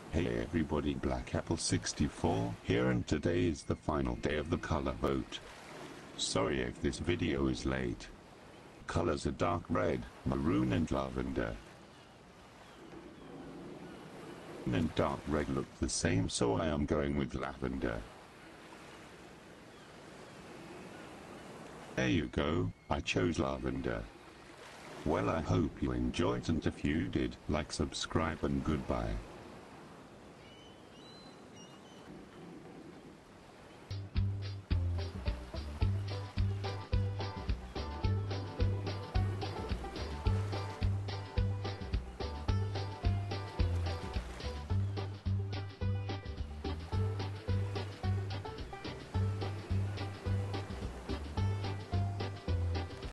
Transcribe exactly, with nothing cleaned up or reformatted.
Hey everybody, Black Apple sixty-four here, and today is the final day of the color vote. Sorry if this video is late. Colors are dark red, maroon and lavender. And dark red look the same, so I am going with lavender. There you go, I chose lavender. Well, I hope you enjoyed, and if you did, like, subscribe, and goodbye.